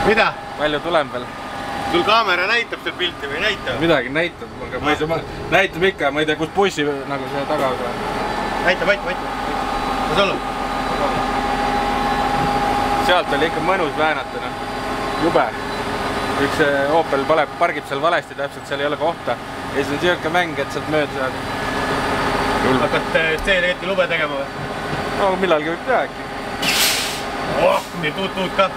Mida? Palju tuleb veel? Sul kaamera näitab seal pilti või ei näita? Midagi näitab, aga ma ei saa, näitab ikka, ma ei tea, kus bussi nagu see taga on. Näitab, aitab. Kas olla? Sealt oli ikka mõnus väänata, jube. Üks Opel pargib seal valesti, täpselt seal ei ole kohta. Ja siis on siuke mäng, et sealt mööda saad. Hakkad C-leeti lube tegema või? No millalgi võib teha äkki. Nii tuut ka.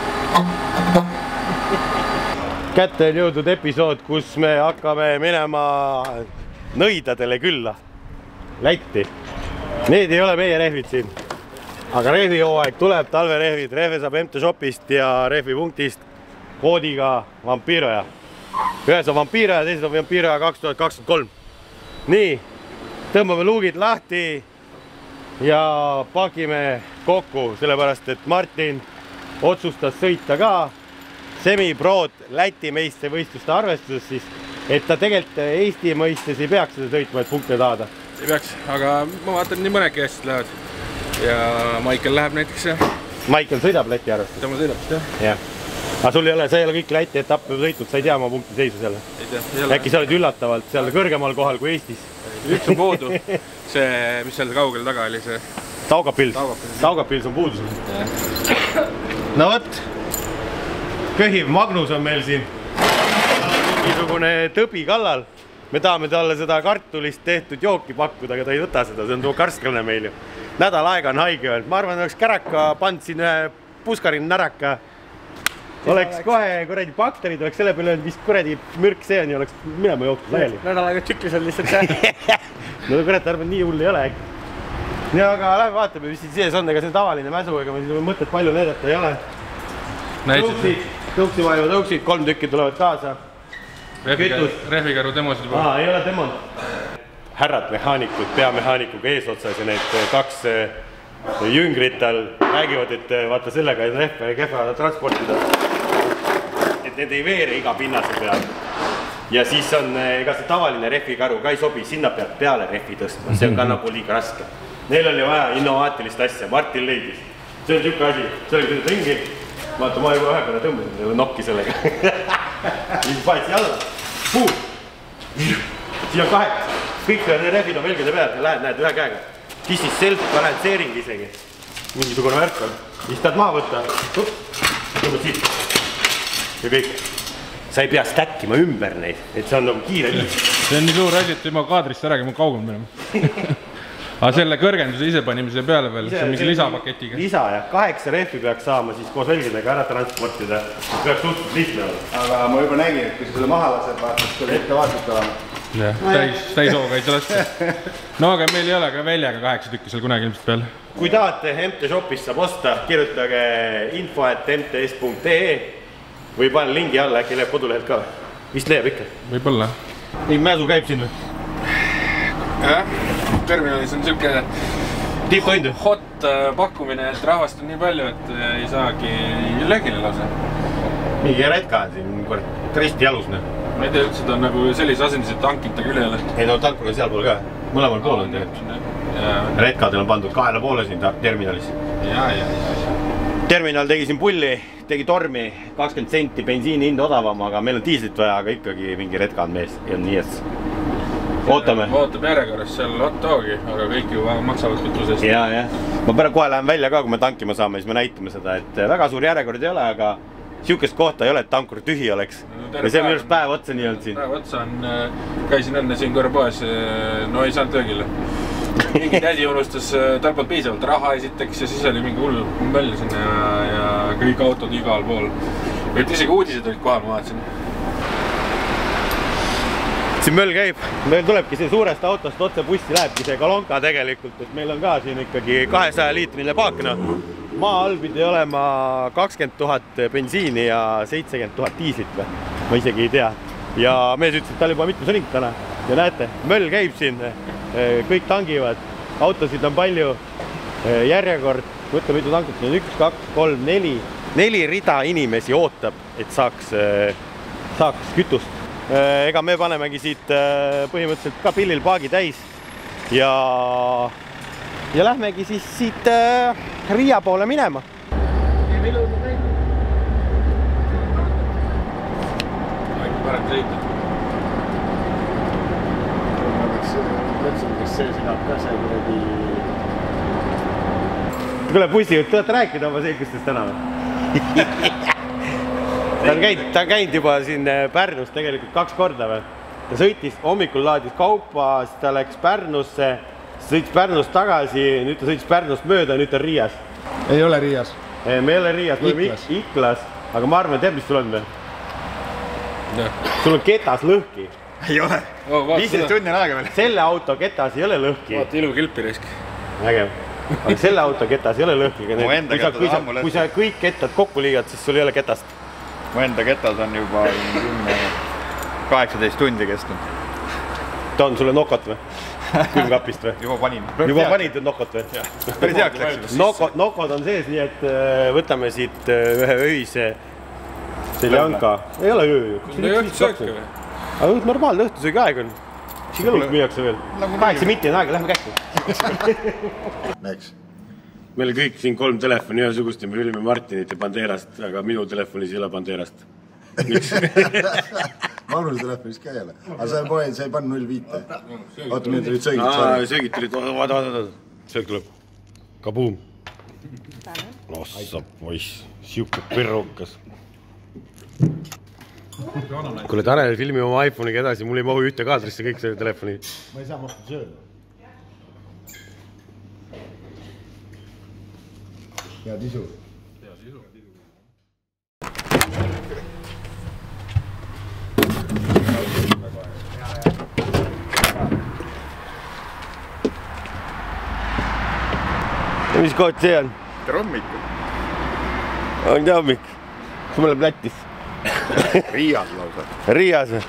Kätte on jõudnud episood, kus me hakkame minema nõidadele külla. Lätti. Need ei ole meie rehvid siin. Aga rehvihooaeg tuleb, talverehvid. Rehve saab MT Shopist ja rehvipunktist koodiga Vampiroja. Ühes on Vampiroja, teises on Vampiroja 2023. Nii, tõmbame luugid lahti ja pakime kokku, sellepärast et Martin otsustas sõita ka semi-prod Läti meistrivõistluste arvestuses siis, et ta tegelikult Eesti mõistes ei peaks seda sõitma, et punkte taada. Ei peaks, aga ma vaatan nii mõnedki hästi lähevad. Ja Michael läheb näiteks. Michael sõidab Läti arvestus? Tema sõidab vist, jah. Aga sul ei ole, sa ei ole kõik Läti etappe sõitnud, sa ei tea oma punkti seisu selle? Ei tea. Äkki sa oled üllatavalt seal kõrgemal kohal kui Eestis? Üks on puudu. See, mis seal kaugel taga oli see? Taugapils. Taugapils on puudus. No võt. Köhiv Magnus on meil siin. Niisugune tõbi kallal. Me tahame talle seda kartulist tehtud jooki pakkuda, aga ta ei võta seda, see on too karsklane meil ju. Nädal aega on haige öelnud. Ma arvan, et oleks käraka pand siin ühe puskarin näraka. Oleks kohe kuradi bakterid, oleks selle peale öelnud, vist kuradi mürk see on ja oleks minema jooktud laiali. Nädal aega tüklis on lihtsalt see. No kurat, arvan, nii hull ei ole äkki. Ja aga lähme vaatame, mis siin sees on, ega see tavaline mäsu, ega meil mõtet palju näidata ei ole. Tõuksid, 3 tükki tulevad kaasa. Rehvikaru demosid juba. Ei ole demod. Härrad mehaanikud, peamehaaanikuga eesotsas ja need 2 jüngrital räägivad, et vaata sellega ei rehve kehva transportida. Et need ei veere iga pinnase peal. Ja siis on, ega see tavaline rehvikaru ka ei sobi, sinna peab peale rehvi tõstma, see on ka nagu liiga raske. Neil oli vaja innovaatilist asja, Martin leidis. See on tükka asi, sellega tüdud ringi. Vaata, ma juba ühe peale tõmbasin selle nokki sellega. Siis paetsi alla. Puu! Siin on 8. Kõik rehvid on velgede peal, lähed, näed, ühe käega. Siis self-balanceering isegi. Mingisugune värk on. Siis tahad maha võtta. Tõmbad siit. Ja kõik. Sa ei pea stäkkima ümber neid, et see on nagu kiire viis. See on nii suur asi, et ma kaadrist ära, ma kaugel minema. Aga selle kõrgenduse ise panime selle peale veel, see on mingi lisapaketiga. Lisa ja 8 rehvi peaks saama siis koos velgedega ära transportida. Peaks suhteliselt lihtne olla. Aga ma juba nägin, et kui sa selle maha laseb, vaatad, kui ette vaatad olema. Jah, täis hooga ei saa lasta. No aga meil ei ole ka väljaga 8 tükki seal kunagi ilmselt peal. Kui tahate MT Shopist saab osta, kirjutage info@mts.ee või panen lingi alla, äkki läheb kodulehelt ka. Vist leiab ikka? Võib-olla. Nii mäsu käib siin või? Jah, terminalis on siuke hot pakkumine, et rahvast on nii palju, et ei saagi löögile lause. Mingi retka on siin risti jalus. Ma ei tea üldse, ta on nagu sellise asendis, et tankita küll ei ole. Ei no tankur on seal pool ka, mõlemal pool on tegelikult. Retkadel on pandud 2 poole siin terminalis. Terminal tegi siin pulli, tegi tormi, 20 senti bensiini hind odavam, aga meil on diislit vaja, aga ikkagi mingi retka on mees ja nii ees. Ootame. Ootab järjekorras seal hot dogi, aga kõik ju maksavad kütusest. Ja. Ma pärast kohe lähen välja ka, kui me tankima saame, siis me näitame seda, et väga suur järjekord ei ole, aga siukest kohta ei ole, et tankur tühi oleks. Ja see on minu päev otsa nii olnud siin. Päev otsa on, käisin enne siin kõrva poes, no ei saanud löögile. Mingi tädi unustas, tal polnud piisavalt raha esiteks ja siis oli mingi hull möll sinna ja kõik autod igal pool. Et isegi uudised olid kohal, ma vaatasin. Siin möll käib, meil tulebki see suurest autost otse bussi lähebki see Kalonka tegelikult, et meil on ka siin ikkagi 200 liitrine paakna. Maa all pidi olema 20 000 bensiini ja 70 000 diislit või? Ma isegi ei tea. Ja mees ütles, et tal juba mitmes ring täna. Ja näete, möll käib siin, kõik tangivad, autosid on palju, järjekord, võtta mitu tankut, 1, 2, 3, 4. 4 rida inimesi ootab, et saaks kütust. Ega me panemegi siit põhimõtteliselt ka pillil paagi täis ja lähmegi siis siit Riia poole minema. parem sõita. Ma mõtlesin, kas see sõidab ka see kuradi... Kuule, bussi, te olete rääkida oma selgustest täna või? Ta on käinud juba siin Pärnus tegelikult 2 korda või? Ta sõitis, hommikul laadis kaupa, siis ta läks Pärnusse, sõitis Pärnust tagasi, nüüd ta sõitis Pärnust mööda, nüüd ta on Riias. Ei ole Riias. Me ei ole Riias, me oleme Iklas, aga ma arvan, tead, mis sul on või? Sul on ketas lõhki. Ei ole. 15 tunni on aega veel. Selle auto ketas ei ole lõhki. Vaata ilu kilpi risk. Ägev. Aga selle auto ketas ei ole lõhki. Kui sa kõik kettad kokku liigad, siis sul ei ole ketast. Mu enda ketas on juba 18 tundi kestnud. Ta on sulle nokot või? Külmkapist või? Juba panin. Juba panid nokot või? Päris heaks läks. Nokod on sees, nii et võtame siit ühe öise seljanka. Ei ole öö ju. Ei õhtusööke või? Aga normaalne õhtusöögi aeg on. Siin õlut müüakse veel. 8 minti on aega, lähme kähku. Läks. Meil kõik siin 3 telefoni ühesugust ja me olime Martinit ja Banderast, aga minu telefonis ei ole Banderast. Miks? Magnuse telefonis ka ei ole. Aga sa ei pannud 0,5. Oota, meil tulid söögid. Söögid tulid, vaata. Söög tuleb. Kabuum. Ossa poiss, siuke pirrukas. Kuule, Tanel filmi oma iPhone'iga edasi, mul ei mahu ühte kaadrisse kõik selle telefoni. Ma ei saa mahtu sööda. Head isu. Ja mis koht see on? Tere hommikul. On ta hommik? Kus me oleme Lätis? Riias lausa. Riias või?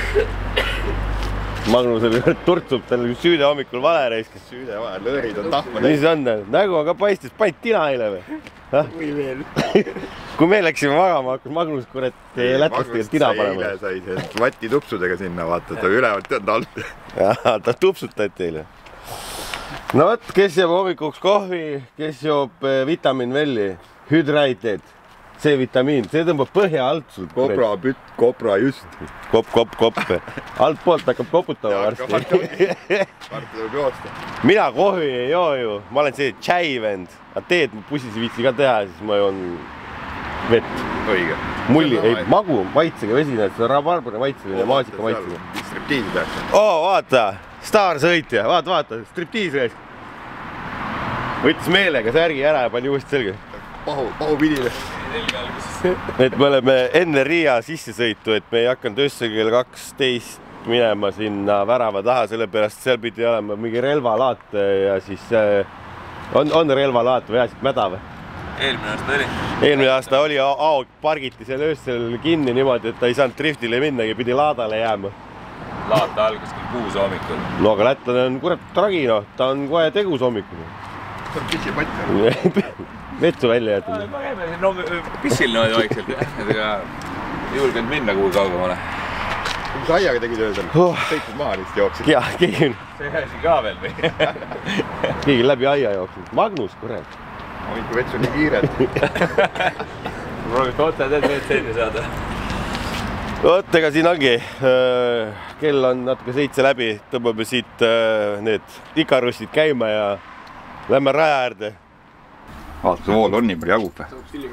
Magnusel turtsub tal süüde hommikul vale reiskis. Süüde vale, lõõrid on tahma. Mis on tal? Nägu aga paistis, panid tina eile või? Või veel. Kui me läksime magama, hakkas Magnus kurat lätlastega tina panema. Eile sai see vatti tupsudega sinna, vaata, ta ülevalt tead alt. Jaa, ta tupsutati teile. No võt, kes jääb hommikuks kohvi, kes joob vitaminvelli, Hydrated, C-vitamiin, see tõmbab põhja alt sul. Kopra just. Kopp. Alt poolt hakkab koputama varsti. Varsti tuleb joosta. Mina kohvi ei joo ju, ma olen see tšäivend. Aga teed pussis viitsi ka teha, siis ma joon vett. Õige. Mulli, ei, magu, maitsega vesine, see on rabarbari maitseline, maasika maitseline. Striptiisi tehakse. Oo, vaata, staarsõitja, vaata, striptiis reis. Võttis meelega särgi ära ja pani uuesti selge. Pahu pidile. Et me oleme enne Riia sissesõitu, et me ei hakanud öösel kell 12 minema sinna värava taha, sellepärast seal pidi olema mingi relvalaat ja siis on relvalaat või siit mäda või? Eelmine aasta oli, Aog pargiti seal öösel kinni niimoodi, et ta ei saanud driftile minnagi, pidi laadale jääma. Laata algas küll 6 hommikul. No aga lätlane on kurat tragino, ta on kohe tegus hommikul. See on pissipatt. Vetsu välja jätnud. No pissil noodi vaikselt, aga julgenud minna kuhu kaugemale. Mis aiaga tegid öösel? Sõitnud maha lihtsalt jooksid. Jaa, keegi on. See asi ka veel või? Keegi läbi aia jooksnud. Magnus, kurat. Hommiku vetsu nii kiired. Ma proovist otsa teed veel selge saada. Oot, ega siin ongi. Kell on natuke 7 läbi. Tõmbame siit need ikarussid käima ja lähme raja äärde. Vaata, see vool on nii palju jagub.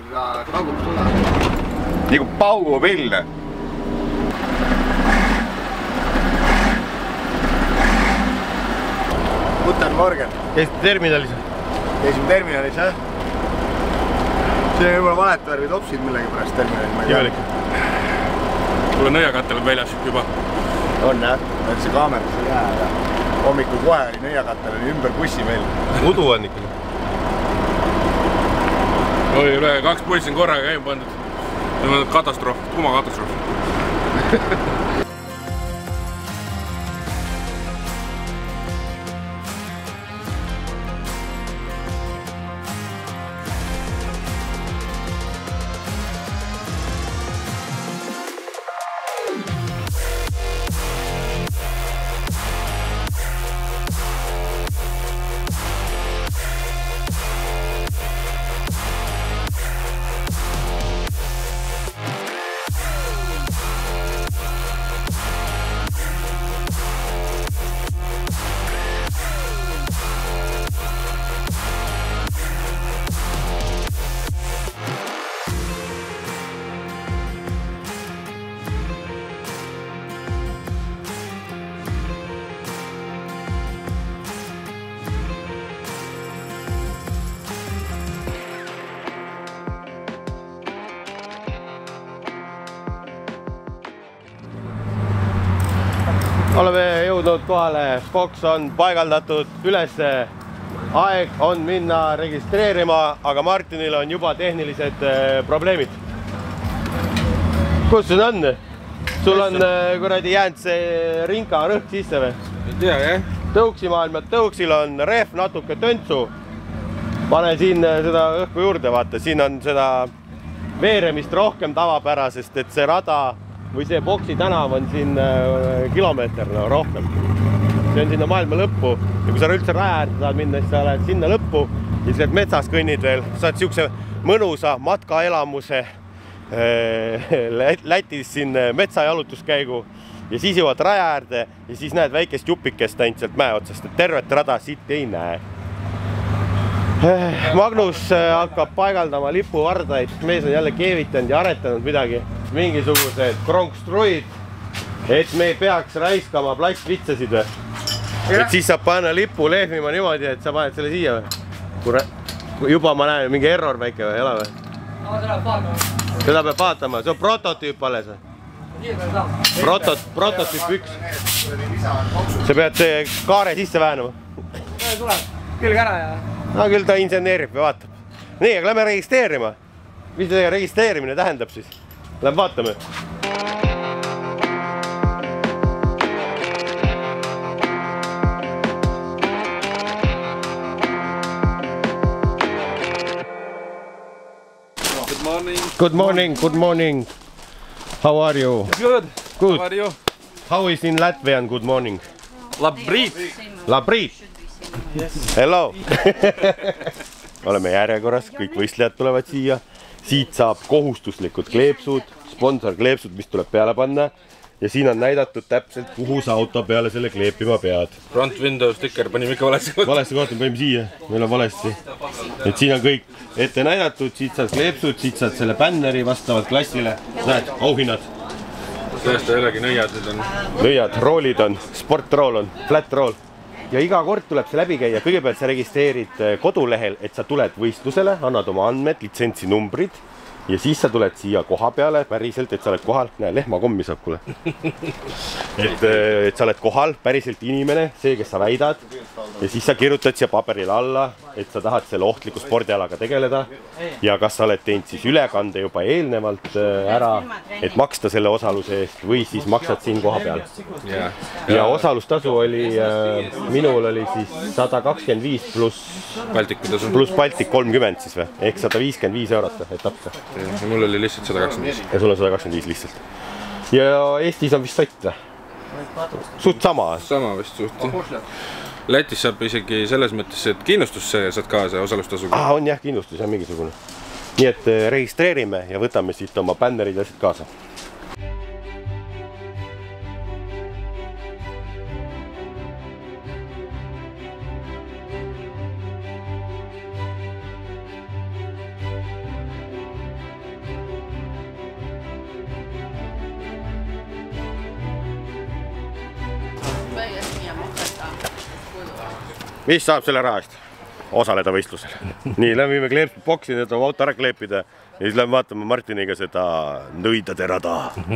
Nii kui paugupill. Guten Morgen. Käisite terminalis? Käisime terminalis, jah? See on juba valetavärvi topsid millegi pärast terminalis. Jõelik. Kuule nõiakatel on väljas juba. On, jah. See kaameras ei jää ja hommikul kohe oli nõiakatel oli ümber bussi meil. Udu on ikka. Oli üle 2 bussi on korraga käima pandud. See on katastroof, kumakatastroof. oleme jõudnud kohale, boks on paigaldatud ülesse. Aeg on minna registreerima, aga Martinil on juba tehnilised probleemid. Kus sul on? Sul on kuradi jäänud see rinka rõhk sisse või? Ei tea, jah. Tõuksimaailma tõuksil on rehv natuke töntsu. Pane siin seda õhku juurde, vaata, siin on seda veeremist rohkem tavapärasest, et see rada või see boksi tänav on siin kilomeeter rohkem. See on sinna maailma lõppu ja kui sa üldse raja äärde saad minna, siis sa lähed sinna lõppu ja siis lähed metsas kõnnid veel. Saad siukse mõnusa matkaelamuse Lätis siin metsajalutuskäigu ja siis jõuad raja äärde ja siis näed väikest jupikest ainult sealt mäe otsast, et tervet rada siit ei näe. Magnus hakkab paigaldama lipuvardaid, mees on jälle keevitanud ja aretanud midagi, mingisugused kronkstruid, et me ei peaks raiskama plastvitsasid või. Et siis saab panna lipu lehvima niimoodi, et sa paned selle siia või. Juba ma näen mingi error väike või, ei ole või? Seda peab vaatama, see on prototüüp alles või? Prototüüp 1. Sa pead see kaare sisse väänama. Tuleb külg ära ja... No küll ta inseneerib ja vaatab. Nii, aga lähme registreerima. Mis see registreerimine tähendab siis? Lähme vaatame. Good morning. Good morning, good morning. How are you? Good. Good. How are you? How is in Latvian good morning? Labrit. Labrit. Hello! Oleme järjekorras, kõik võistlejad tulevad siia. Siit saab kohustuslikud kleepsud, sponsorkleepsud, mis tuleb peale panna. Ja siin on näidatud täpselt, kuhu sa auto peale selle kleepima pead. Front window sticker panime ikka valesse kohta. Valesse kohta me panime siia, meil on valesti. Et siin on kõik ette näidatud, siit saad kleepsud, siit saad selle bänneri vastavalt klassile. Näed, auhinnad. Tõesti jällegi nõiad nüüd on. Nõiad, roolid on, sportrool on, flat roll. Ja iga kord tuleb see läbi käia, kõigepealt sa registreerid kodulehel, et sa tuled võistlusele, annad oma andmed, litsentsi numbrid ja siis sa tuled siia koha peale päriselt, et sa oled kohal. Näe, lehmakommi saab kuule. Et sa oled kohal, päriselt inimene, see, kes sa väidad ja siis sa kirjutad siia paberile alla, et sa tahad selle ohtliku spordialaga tegeleda ja kas sa oled teinud siis ülekande juba eelnevalt ära, et maksta selle osaluse eest või siis maksad siin koha peal. Ja osalustasu oli, minul oli siis 125 pluss Baltic 30 siis või, ehk 155 eurot etapp. Mul oli lihtsalt 125. Ja sul on 125 lihtsalt. Ja Eestis on vist sott või? Suht sama. Sama vist suht. Lätis saab isegi selles mõttes, et kindlustus saad kaasa osalustasuga. On jah, kindlustus on mingisugune. Nii et registreerime ja võtame siit oma bännerid ja siit kaasa. Mis saab selle raha eest? Osaleda võistlusel. Nii, lähme viime kleepsud boksi, need on auto ära kleepida ja siis lähme vaatame Martiniga seda nõidade rada.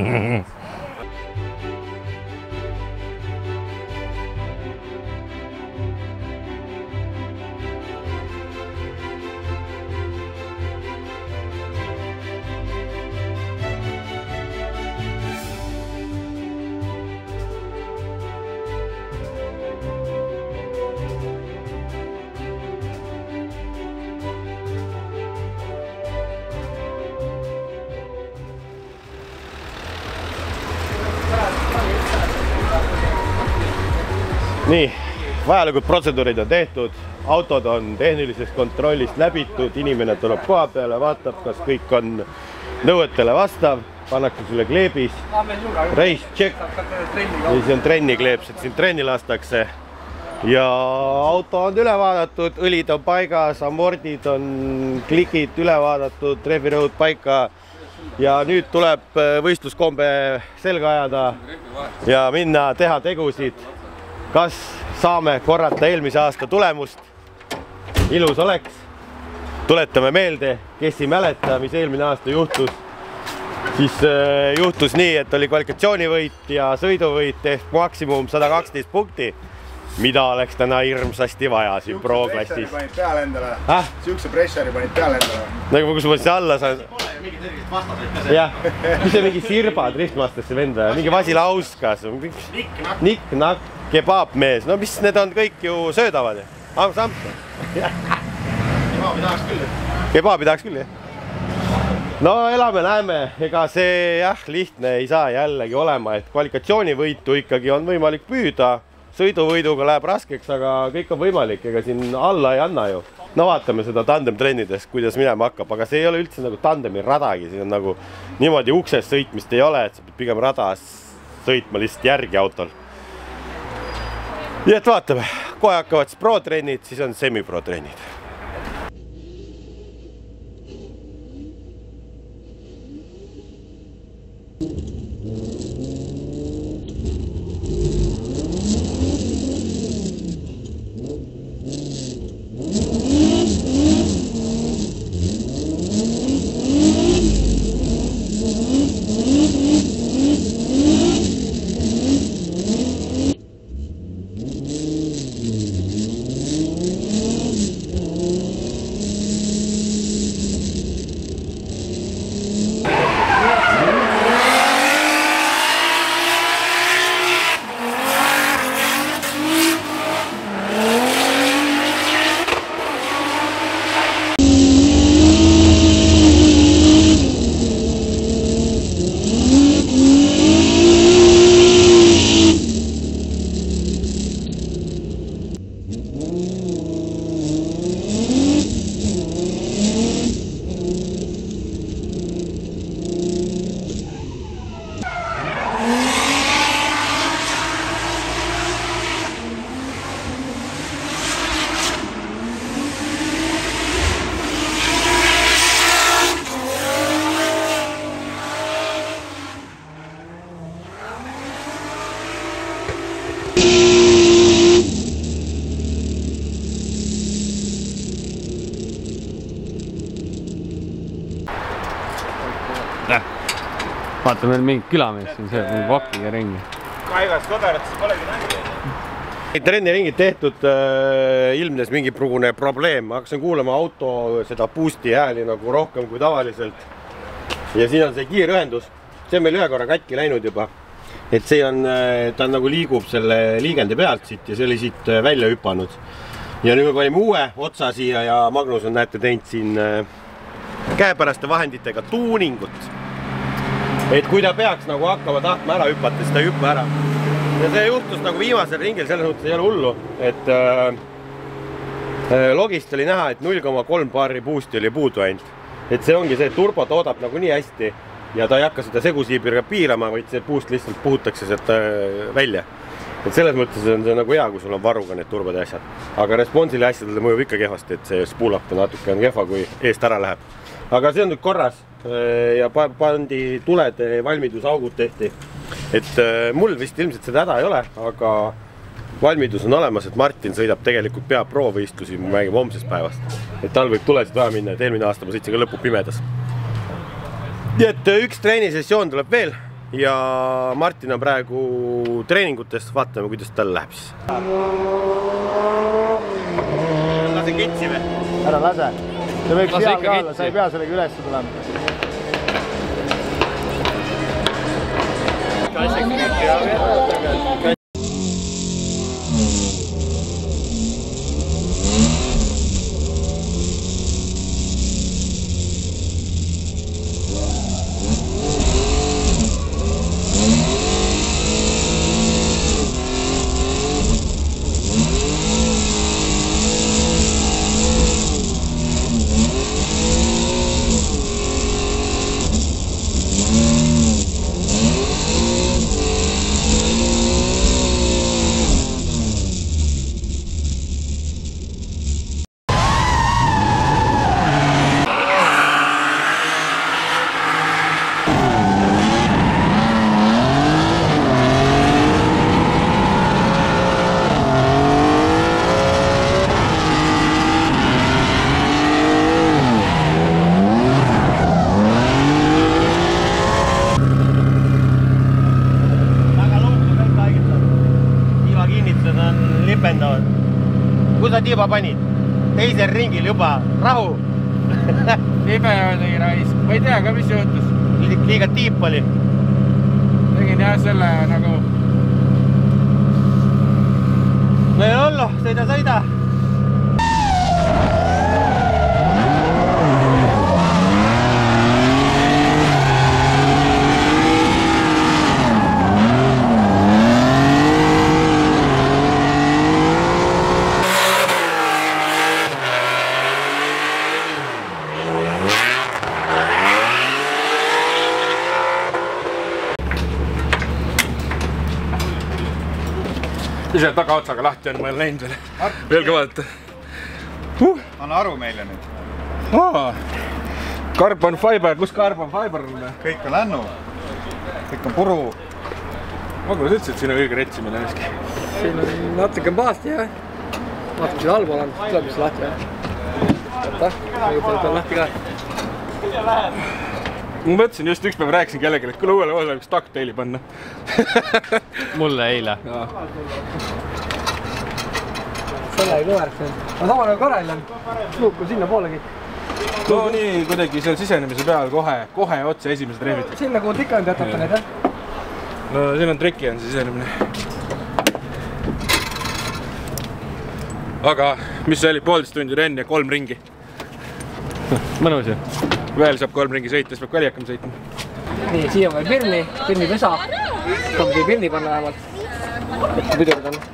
Nii, vajalikud protseduurid on tehtud, autod on tehnilisest kontrollist läbitud, inimene tuleb koha peale, vaatab, kas kõik on nõuetele vastav, pannakse sulle kleebis, race check, ja siis on trenni kleeps, et siin trenni lastakse ja auto on üle vaadatud, õlid on paigas, amordid on, klikid üle vaadatud, trehvirõud paika ja nüüd tuleb võistluskombe selga ajada ja minna teha tegusid. Kas saame korrata eelmise aasta tulemust? Ilus oleks. Tuletame meelde, kes ei mäleta, mis eelmine aasta juhtus. siis juhtus nii, et oli kvalifikatsioonivõit ja sõiduvõit ehk maksimum 112 punkti, mida oleks täna hirmsasti vaja siin pro-klassis. Panid peale endale. Siukse pressuri panid peale endale. Nagu kus ma siis alla saan. Jah, mis see mingi Sirba driftmastesse venda, mingi Vasilauskas. Nikk-nakk, kebabmees. No mis need on kõik ju söödavad. Ams-ams. Kebaabi tahaks küll. Kebaabi tahaks küll, jah. No elame-näeme, ega see jah, lihtne ei saa jällegi olema, et kvalifikatsioonivõitu ikkagi on võimalik püüda. Sõiduvõiduga läheb raskeks, aga kõik on võimalik, ega siin alla ei anna ju. No vaatame seda tandem-trennides, kuidas minema hakkab, aga see ei ole üldse nagu tandemi radagi, siin on nagu niimoodi uksest sõitmist ei ole, et sa pead pigem radas sõitma lihtsalt järgi autol. Nii et vaatame, kohe hakkavad siis pro-trennid, siis on semi-pro-trennid. Vaata, meil mingi külamees siin sööb mingi vakiga ringi. Kaigast kodaratesse polegi nägi. Trenniringid tehtud, ilmnes mingi prugune probleem. Ma hakkasin kuulama auto seda boosti hääli nagu rohkem kui tavaliselt. Ja siin on see kiirühendus. See on meil ühe korra katki läinud juba. Et see on, ta nagu liigub selle liigendi pealt siit ja see oli siit välja hüpanud. Ja nüüd me panime uue otsa siia ja Magnus on näete teinud siin käepäraste vahenditega tuuningut. Et kui ta peaks nagu hakkama tahtma ära hüpata, siis ta ei hüppa ära. Ja see juhtus nagu viimasel ringil, selles mõttes ei ole hullu, et logist oli näha, et 0,3 baari boosti oli puudu ainult. Et see ongi see, et turbo toodab nagu nii hästi ja ta ei hakka seda segusiibirga piirama, vaid see boost lihtsalt puhutakse sealt välja. Et selles mõttes on see nagu hea, kui sul on varuga need turbode asjad. Aga responsile asjadele mõjub ikka kehvasti, et see spool-up natuke on kehva, kui eest ära läheb. Aga see on nüüd korras ja pandi tuled, valmidusaugud tehti. Et mul vist ilmselt seda häda ei ole, aga valmidus on olemas, et Martin sõidab tegelikult pea pro-võistlusi, ma mängime homsest päevast. Et tal võib tulesid vaja minna, et eelmine aasta ma sõitsin ka lõpu pimedas. Nii et üks treenisessioon tuleb veel ja Martin on praegu treeningutest, vaatame, kuidas tal läheb siis. Lase ketsi või? Ära lase. See võiks seal ka olla, sa ei pea sellega üles tulema. sa tiiba panid? Teisel ringil juba, rahu! Libe oli raisk, ma ei tea ka, mis juhtus. Liiga tiip oli. Tegin jah selle nagu... No ei ollu, sõida. Ise tagaotsaga lahti on, ma ei ole näinud veel kõvalt. Anna aru meile nüüd. Carbon fiber, kus carbon fiber on? Kõik on lännu. Kõik on puru. Ma kuule ütlesin, et siin on kõige retsimine neski. Siin on natuke paasti jah. Vaatame siin allpool on, tuleb mis lahti jah. Oota, nüüd on lahti ka. Ma mõtlesin just üks päev rääkisin kellelegi, et kuule uuele osa üks ducktaili panna. Mulle eile. Selle ei kõverks. Aga samal nagu karel on. Luuk on sinna poolegi. No nii kuidagi seal sisenemise peal kohe otse esimesed rehvid. Siin nagu tikanud jätate neid, jah? No siin on triki on see sisenemine. Aga mis see oli? 1,5 tundi renn ja 3 ringi. Mõnus ju. Veel saab 3 ringi sõita, siis peab kaljekam sõitma. Nii, siia on veel Pirni pesa. Saab siia Pirni panna vähemalt. Pidurd on.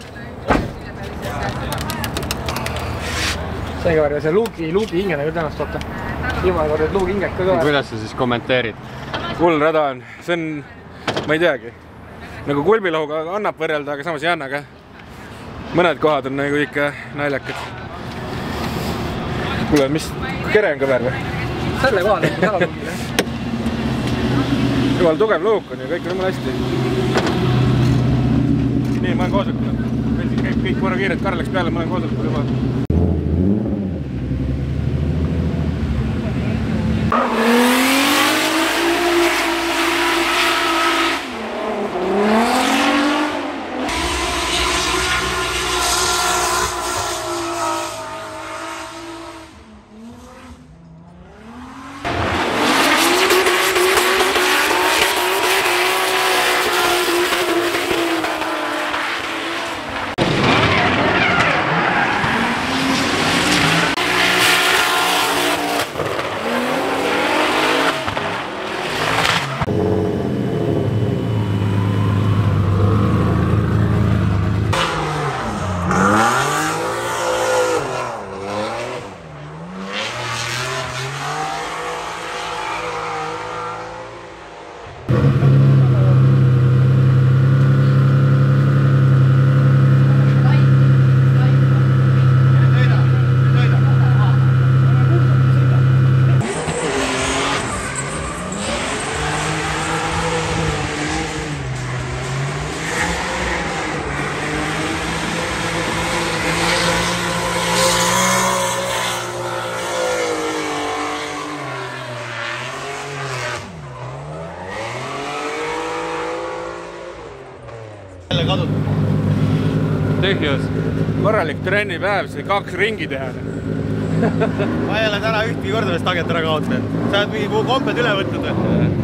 Seega varja see luugi hingene küll tänast oota. Viimane kord et luugi hinged ka kõver. Kuidas sa siis kommenteerid? Hull rada on. See on, ma ei teagi, nagu kulbilohuga annab võrrelda, aga samas ei anna ka. Mõned kohad on nagu ikka naljakad. Kuule, mis kere on kõver või? Selle kohal on ära luugile. Jumal tugev luuk on ja kõik on jumala hästi. Nii, ma olen koosolekul. Käib kõik korra kiired, Karl läks peale, ma olen koosolekul juba. Tühjus. Korralik trennipäev, sai 2 ringi teha. Ma ei ole täna ühtki korda vist tagelt ära kaotanud. Sa oled mingi komped üle võtnud või?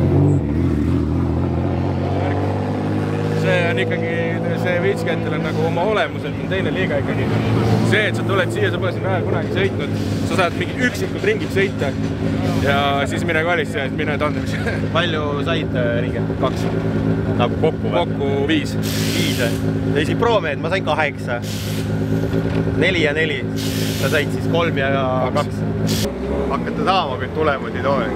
See on ikkagi, see viitskettel on nagu oma olemuselt on teine liiga ikkagi. See, et sa tuled siia, sa pole siin vähe kunagi sõitnud, sa saad mingi üksikud ringid sõita ja siis mine kvalisse ja mine tandemisse. Palju said ringe? 2? Nagu kokku või? Kokku 5. 5 või? Ja isegi pro-mehed, ma sain 8. 4 ja 4. Sa said siis 3 ja 2. Hakkate saama kõik tulemud ei too.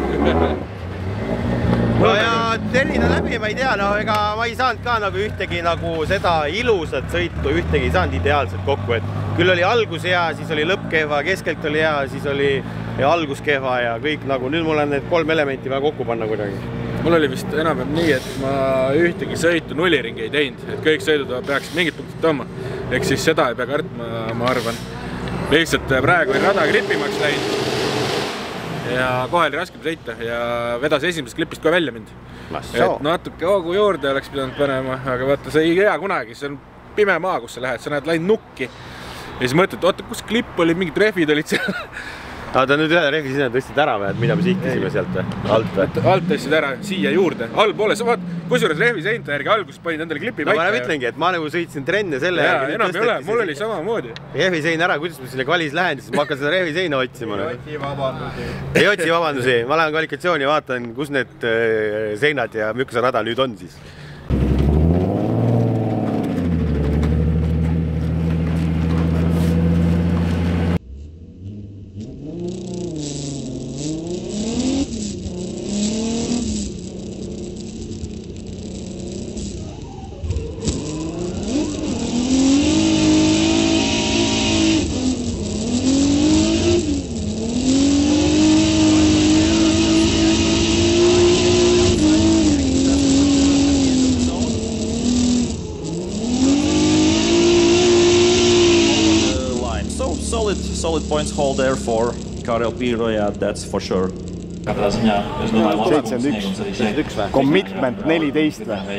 No ja tellida läbi, ma ei tea, no ega ma ei saanud ka nagu ühtegi nagu seda ilusat sõitu, ühtegi ei saanud ideaalselt kokku, et küll oli algus hea, siis oli lõpp kehva, keskelt oli hea, siis oli algus kehva ja kõik nagu, nüüd mul on need 3 elementi vaja kokku panna kuidagi. Mul oli vist enam nii, et ma ühtegi sõitu nulliringi ei teinud, et kõik sõidud peaks mingid punktid tooma. Ehk siis seda ei pea kartma, ma arvan. Lihtsalt praegu oli rada gripimaks läinud. Ja kohe oli raskem sõita ja vedas esimesest klipist kohe välja mind. Et natuke hoogu juurde oleks pidanud panema, aga vaata, see ei jää kunagi, see on pime maa, kus sa lähed, sa näed läinud nukki ja siis mõtled, oota, kus klipp oli, mingid rehvid olid seal. Ta nüüd ühe rehvi sinna tõstsid ära või, et mida me sihtisime sealt või? Alt või? Alt tõstsid ära, siia juurde. Allpoole, sa vaat, kusjuures rehvi seinta järgi alguses panid endale klipi paika. Ma ütlengi, et ma nagu sõitsin trenne selle järgi. Enam ei ole, mul oli sama moodi. Rehvi sein ära, kuidas ma sinna kvalis lähen, siis ma hakkan seda rehvi seina otsima. Ei otsi vabandusi. Ma lähen kvalifikatsiooni ja vaatan, kus need seinad ja milline see rada nüüd on siis. Solid points hold there for Karel Piiro, yeah, that's for sure. 71 commitment 14 või?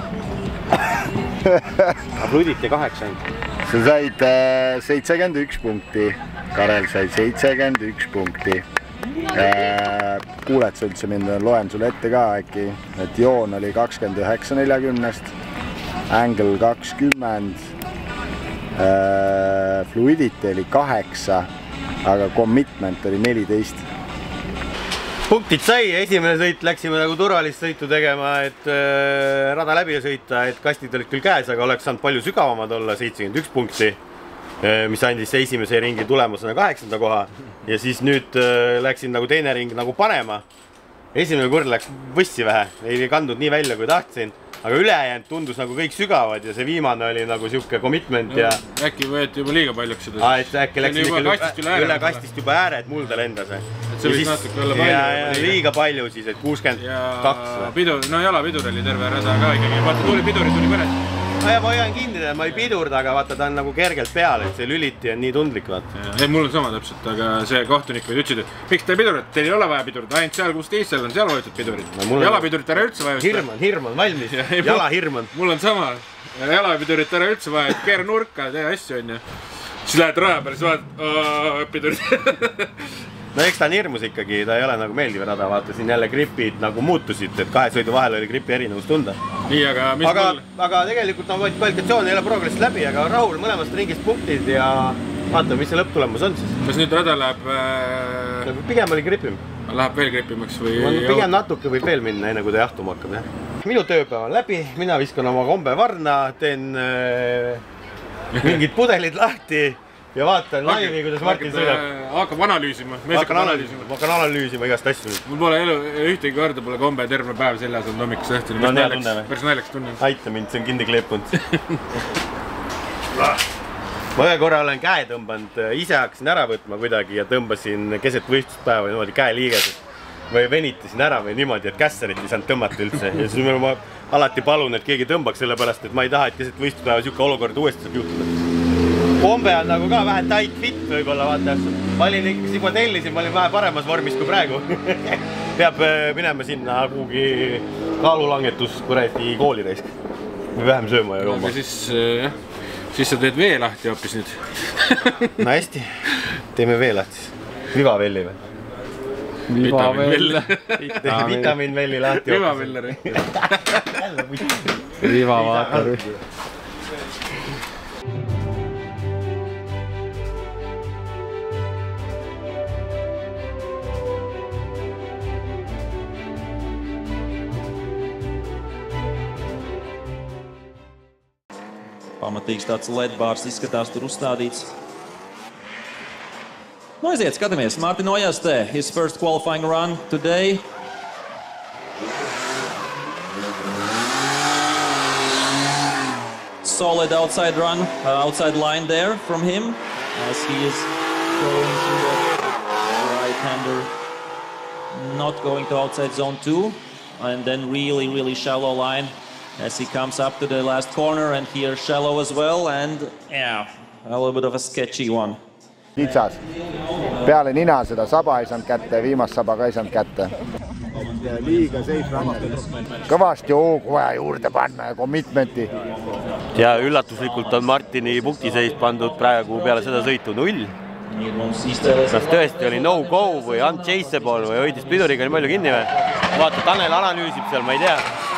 Apluditi 8. Sa said 71 punkti, Karel sai 71 punkti. Kuuled sa üldse mind, loen sulle ette ka äkki, et joon oli 29-40-st, angle 20, fluidity oli 8, aga commitment oli 14. Punktid sai, esimene sõit läksime nagu turvalist sõitu tegema, et rada läbi sõita, et kastid olid küll käes, aga oleks saanud palju sügavamad olla, 71 punkti, mis andis esimese ringi tulemusena 8. koha. Ja siis nüüd läksin nagu teine ring nagu panema. Esimene kord läks võssi vähe, ei kandnud nii välja, kui tahtsin. Aga ülejäänud tundus nagu kõik sügavad ja see viimane oli nagu siuke commitment ja... Äkki võeti juba liiga paljuks seda. Äkki läksin üle kastist juba ääre, et mulda lendas. Et see võis natuke olla palju. Liiga palju siis, et 62. No jalapidur oli terve rada ka ikkagi. Vaata, piduri tuli mõned. Ja ma hoian kinni, ma ei pidurda, aga vaata, ta on nagu kergelt peal, et see lüliti on nii tundlik. Ei, mul on sama täpselt, aga see kohtunik võid ütlesid, et miks te ei pidurda? Teil ei ole vaja pidurda, ainult seal, kus teisel on, seal võetud pidurid. Jalapidurit ära üldse vaja. Hirm on valmis, jalahirm on. Mul on sama, jalapidurit ära üldse vaja, et keera nurka, tee asju on ju. Siis lähed raja peale, siis vaatad, pidurid. No eks ta on hirmus ikkagi, ta ei ole nagu meeldiv rada, vaata siin jälle gripid nagu muutusid, et kahe sõidu vahel oli gripi erinevus tunda. Nii, aga tegelikult on kvalifikatsioon ei ole progressi läbi, aga rahul mõlemast ringist punktid ja vaatame, mis see lõpptulemus on siis. Kas nüüd rada läheb... Pigem oli gripim. Läheb veel gripimaks või... Pigem natuke võib veel minna, enne kui ta jahtuma hakkab. Minu tööpäev on läbi, mina viskan oma kombe varna, teen mingid pudelid lahti. Ja vaatan laivi, kuidas Martin sõidab. Hakkab analüüsima. Ma hakkan analüüsima igast asju. Mul pole ühtegi korda pole kombe terve päev seljas on hommikust õhtuni. No hea tunne või? Päris naljaks tunne. Aita mind, see on kinni kleepunud. Ma ühe korra olen käe tõmbanud, ise hakkasin ära võtma kuidagi ja tõmbasin keset võistluspäeva niimoodi käe liigeses. Või venitasin ära või niimoodi, et kässarit ei saanud tõmmata üldse. Ja siis ma alati palun, et keegi tõmbaks selle pärast, et ma ei taha, et keset võistluspäeva siuke olukord uuesti saab juhtuda. Kombe on nagu ka vähe tight fit võib-olla, vaata. Ma olin ikka juba tellisin, ma olin vähe paremas vormis kui praegu. Peab minema sinna kuhugi kaalulangetus kuradi kooli reisk. Või vähem sööma ja jooma. Siis sa teed vee lahti hoopis nüüd. No hästi, teeme vee lahti. Vivavelli või? Vivavell. Vitaminvelli lahti. Vivavelleri. Vivavaatori. Pamatīgs tāds LED bārs izskatās tur uzstādīts. Nu, aiziet, skatāmies. Martin Ojastē, his first qualifying run today. Solid outside run, outside line there from him as he is going to the right-hander, not going to outside zone 2, and then really shallow line as he comes up to the last corner, and here shallow as well, and yeah, a little bit of a sketchy one. Kitsas. Peale nina seda saba ei saanud kätte, viimast saba ka ei saanud kätte. liiga safe runner. Kõvasti hoogu vaja juurde panna ja commitmenti. Ja üllatuslikult on Martini punktiseis pandud praegu peale seda sõitu 0. Kas tõesti oli no-go või unchaseable või hoidis piduriga nii palju kinni või? Vaata, Tanel analüüsib seal, ma ei tea.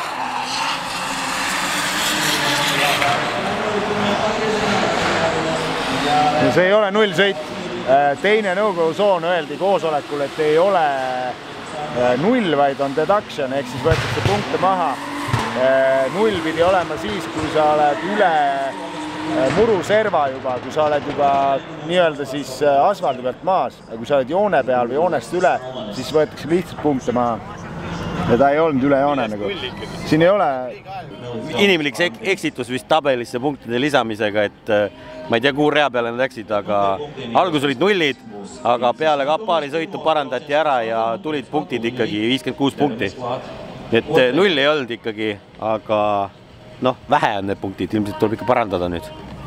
No see ei ole 0 sõit. Teine nõukogu soon öeldi koosolekul, et ei ole 0, vaid on deduction, ehk siis võetakse punkte maha. 0 pidi olema siis, kui sa oled üle muruserva juba, kui sa oled juba nii-öelda siis asfaldi pealt maas. Ja kui sa oled joone peal või joonest üle, siis võetakse lihtsalt punkte maha. Ja ta ei olnud üle joone nagu. Siin ei ole... Inimlik eksitus vist tabelisse punktide lisamisega, et ma ei tea, kuhu rea peale nad läksid, aga algus olid 0, aga peale paari sõitu parandati ära ja tulid punktid ikkagi 56 punkti. Et 0 ei olnud ikkagi, aga noh, vähe on need punktid, ilmselt tuleb ikka parandada nüüd.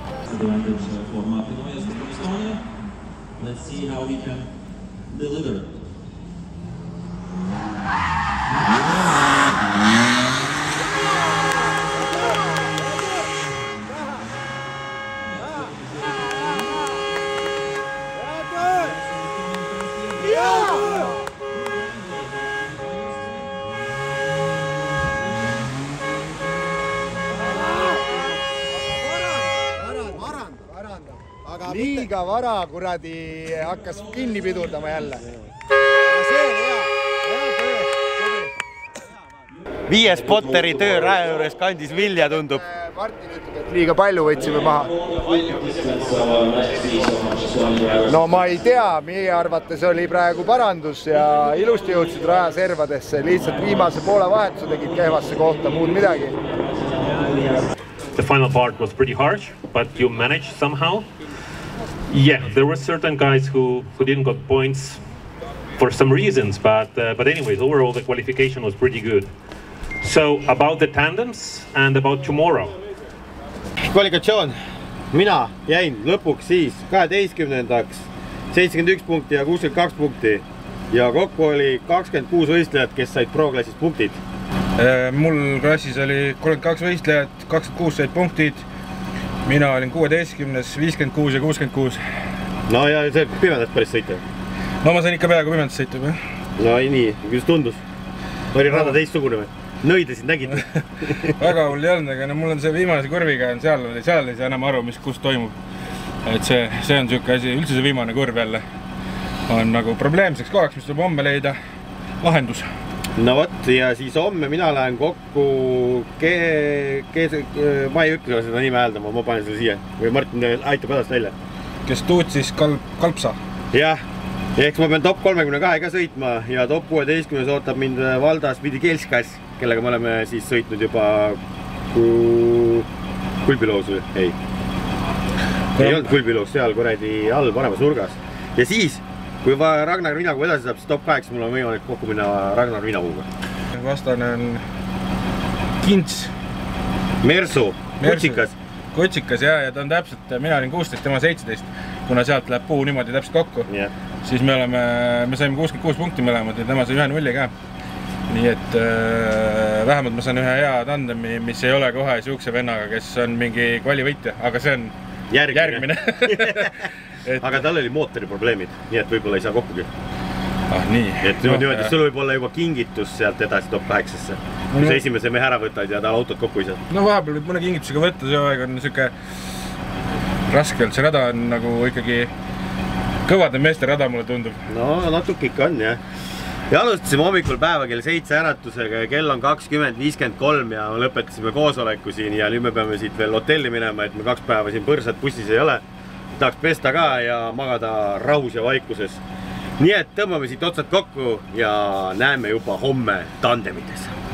Let's see how we can deliver. Liiga vara kuradi hakkas kinni pidurdama jälle. Aga see on hea. 5 spotteri töö raja juures kandis vilja, tundub. Martin ütleb, et liiga palju võtsime maha. No ma ei tea, meie arvates oli praegu parandus ja ilusti jõudsid raja servadesse. Lihtsalt viimase poole vahetuse tegid kehvasse kohta, muud midagi. The final part was pretty harsh, but you managed somehow. Yeah, there were certain guys who didn't got points for some reasons, but anyways, overall the qualification was pretty good. So about the tandems and about tomorrow. Kvalifikatsioon. Mina jäin lõpuks siis 12-ndaks 71 punkti ja 62 punkti ja kokku oli 26 võistlejat, kes said pro-klassis punktid. Mul klassis oli 32 võistlejat, 26 said punktid. Mina olin 16, 56 ja 66. No ja see pimedat päris sõita? No ma sain ikka peaaegu pimedat sõita. No nii, kuidas tundus? Oli rada teistsugune või? Nõidesid nägid? Väga hull ei olnud, aga mul on see viimase kurviga, seal ei saa enam aru, kus toimub. Et see on siuke asi, üldse see viimane kurv jälle on nagu probleemseks kohaks, mis tuleb homme leida lahendus. No vot, ja siis homme mina lähen kokku ma ei ütle seda nime hääldama, ma panen selle siia. Või Martin aitab hädast välja. Kes tuutsis Kalpsa. Jah, eks ma pean top 32 ka sõitma ja top 16 ootab mind Valdas pidi Kelskas, kellega me oleme siis sõitnud juba Kulbiloos või? Ei olnud Kulbiloos, seal kuradi all paremas nurgas. Ja siis kui Ragnar Vinagu edasi saab, siis top 8 mul on võimalik kokku minna Ragnar Vinaguga. Vastane on Kints. Mersu, Kutsikas. Kutsikas, jah, ja ta on täpselt, mina olin 16, tema 17. Kuna sealt läheb puu niimoodi täpselt kokku, siis me saime 66 punkti mõlemad ja tema sai 1-0 ka. Nii et vähemalt ma saan ühe hea tandemi, mis ei ole kohe siukse vennaga, kes on mingi kvalivõitja, aga see on järgmine. Aga tal oli mootori probleemid, nii et võib-olla ei saa kokkugi. Nii. Et niimoodi, sul võib olla juba kingitus sealt edasi top 8-sse. Kui sa esimese mehe ära võtad ja tal autot kokku ei saa. No vahepeal võib mõne kingitusega võtta, see aeg on niisugune raske olnud. See rada on nagu ikkagi kõvade meeste rada, mulle tundub. No natuke ikka on, jah. Ja alustasime hommikul päeva kell 7 äratusega ja kell on 20:53 ja lõpetasime koosoleku siin ja nüüd me peame siit veel hotelli minema, et me 2 päeva siin põrsad bussis ei ole. Tahaks pesta ka ja magada rahus ja vaikuses. Nii et tõmbame siit otsad kokku ja näeme juba homme tandemites.